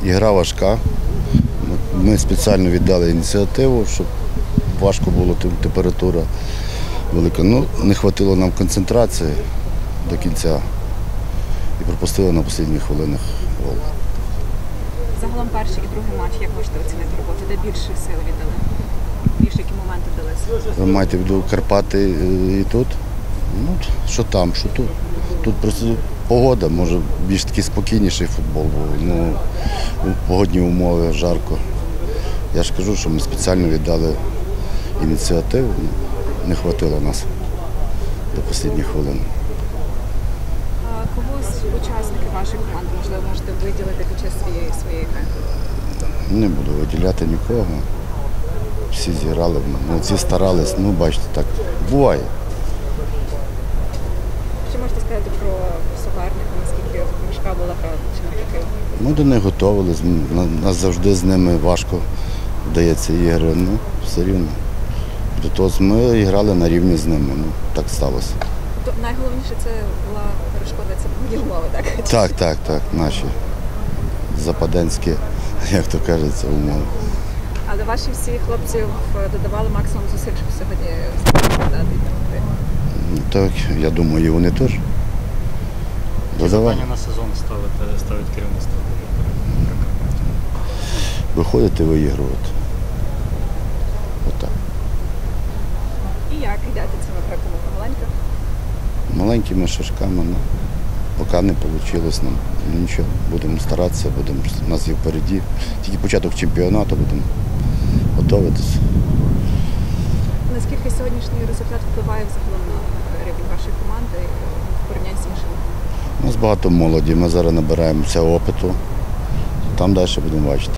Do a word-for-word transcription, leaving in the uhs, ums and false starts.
ігра важка. Ми спеціально віддали ініціативу, щоб важко було, температура велика. Ну, не вистачило нам концентрації до кінця і пропустили на останніх хвилинах гол. Загалом перший і другий матч, як можете оцінити роботу? Де більше сил віддали? Більше які моменти вдалися? Ви маєте в виду Карпати і тут? Ну, що там, що тут. Тут просто погода, може більш такий спокійніший футбол був. Ну, погодні умови, жарко. Я ж кажу, що ми спеціально віддали ініціативу, не вистачило нас до останніх хвилин. А кого з учасників вашої команди, можливо, можете виділити під час своєї, своєї гри? Не буду виділяти нікого. Всі зіграли, ну, ці старались, ну бачите, так буває. Що можете сказати про суперника, наскільки важка була гра чи навпаки? Ми до них готувалися, нас завжди з ними важко вдається ігри, ну все рівно. До того ми грали на рівні з ними, ну так сталося. Тобто найголовніше це була перешкода, це погодні умови, так? Так, так, так, наші западенські, як то кажеться, умови. Але ваші всі хлопці додавали максимум зусиль, щоб сьогодні дати. Так, я думаю, і вони теж. Завдання на сезон ставить, ставить керівництво. Виходити виігрувати. Отак. І як йдете цими кроками помаленьку? Маленькими шажками, ну, поки не вийшло нам. Ну нічого, будемо старатися, будемо, у нас є впереді. Тільки початок чемпіонату, будемо готуватися. Наскільки сьогоднішній результат впливає взагалом на рівень вашої команди в порівнянні з іншими? У нас багато молоді, ми зараз набираємося опиту, там далі будемо бачити.